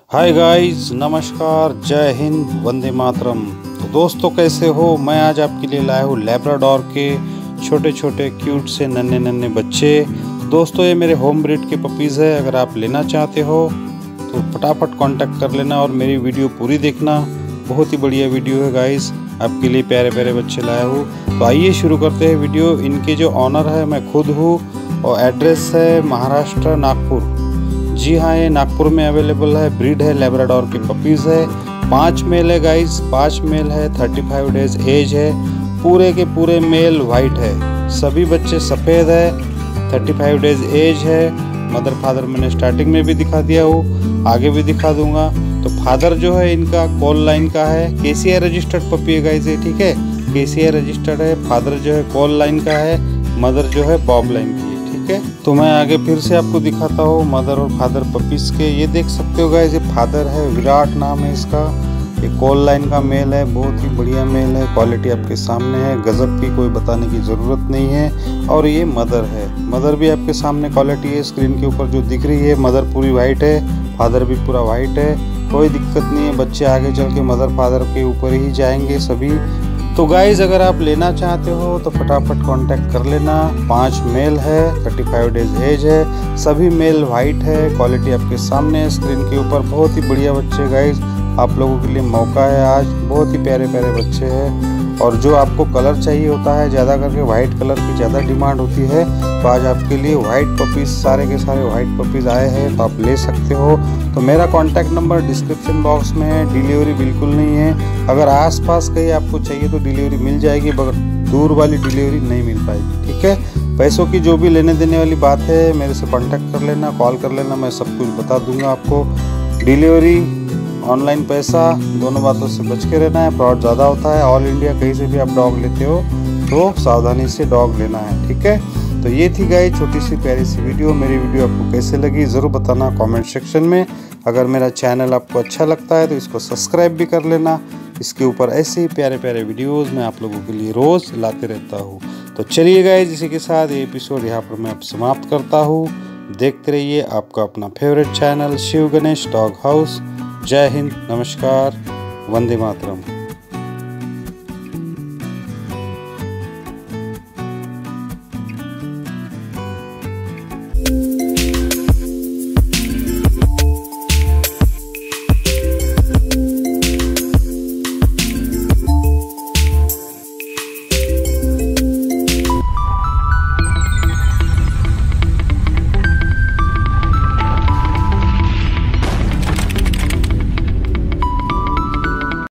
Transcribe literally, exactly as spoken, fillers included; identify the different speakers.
Speaker 1: Hi guys, नमस्कार, जय हिंद, वंदे मातरम। तो दोस्तों कैसे हो? मैं आज आपके लिए लाया हूँ लैब्राडोर के छोटे छोटे क्यूट से नन्हे नन्हे बच्चे। दोस्तों ये मेरे होम ब्रीड के पपीज़ है। अगर आप लेना चाहते हो तो फटाफट कांटेक्ट कर लेना और मेरी वीडियो पूरी देखना। बहुत ही बढ़िया वीडियो है गाइस, आपके लिए प्यारे प्यारे बच्चे लाया हूँ। तो आइए शुरू करते हैं वीडियो। इनके जो ऑनर है मैं खुद हूँ और एड्रेस है महाराष्ट्र, नागपुर। जी हाँ, ये नागपुर में अवेलेबल है। ब्रीड है लैब्राडोर के पपीज़ है। पांच मेल है गाइस, पांच मेल है। पैंतीस डेज एज है। पूरे के पूरे मेल वाइट है। सभी बच्चे सफ़ेद है। पैंतीस डेज एज है। मदर फादर मैंने स्टार्टिंग में भी दिखा दिया हूँ, आगे भी दिखा दूंगा। तो फादर जो है इनका कॉल लाइन का है। केसीआई रजिस्टर्ड पपी है गाइस ये, ठीक है। केसीआई रजिस्टर्ड है। फादर जो है कॉल लाइन का है, मदर जो है बॉब लाइन की है, ठीक है। तो मैं आगे फिर से आपको दिखाता हूँ मदर और फादर पपीज के। ये देख सकते हो गाइस, ये फादर है, विराट नाम है इसका। ये कॉल लाइन का मेल है, बहुत ही बढ़िया मेल है। क्वालिटी आपके सामने है, गजब की, कोई बताने की ज़रूरत नहीं है। और ये मदर है, मदर भी आपके सामने क्वालिटी है। स्क्रीन के ऊपर जो दिख रही है मदर पूरी वाइट है, फादर भी पूरा वाइट है। कोई दिक्कत नहीं है, बच्चे आगे चल के मदर फादर के ऊपर ही जाएंगे सभी। तो गाइज अगर आप लेना चाहते हो तो फटाफट कांटेक्ट कर लेना। पांच मेल है, पैंतीस डेज एज है। सभी मेल वाइट है। क्वालिटी आपके सामने है स्क्रीन के ऊपर। बहुत ही बढ़िया बच्चे गाइज, आप लोगों के लिए मौका है आज। बहुत ही प्यारे प्यारे बच्चे हैं। और जो आपको कलर चाहिए होता है, ज़्यादा करके वाइट कलर की ज़्यादा डिमांड होती है, तो आज आपके लिए वाइट पपीज़, सारे के सारे वाइट पपीज़ आए हैं, तो आप ले सकते हो। तो मेरा कॉन्टैक्ट नंबर डिस्क्रिप्शन बॉक्स में है। डिलीवरी बिल्कुल नहीं है। अगर आसपास कहीं आपको चाहिए तो डिलीवरी मिल जाएगी, मगर दूर वाली डिलीवरी नहीं मिल पाएगी, ठीक है। पैसों की जो भी लेने देने वाली बात है, मेरे से कॉन्टैक्ट कर लेना, कॉल कर लेना, मैं सब कुछ बता दूंगा आपको। डिलीवरी, ऑनलाइन पैसा, दोनों बातों से बच के रहना है। फ्रॉड ज़्यादा होता है। ऑल इंडिया कहीं से भी आप डॉग लेते हो तो सावधानी से डॉग लेना है, ठीक है। तो ये थी गाइस छोटी सी प्यारी सी वीडियो। मेरी वीडियो आपको कैसे लगी ज़रूर बताना कमेंट सेक्शन में। अगर मेरा चैनल आपको अच्छा लगता है तो इसको सब्सक्राइब भी कर लेना। इसके ऊपर ऐसे ही प्यारे प्यारे वीडियोज़ मैं आप लोगों के लिए रोज़ लाते रहता हूँ। तो चलिए गाइस, इसी के साथ ये एपिसोड यहाँ पर मैं अब समाप्त करता हूँ। देखते रहिए आपका अपना favourite channel Shiv Ganesh dog house. जय हिंद, नमस्कार, वंदे मातरम।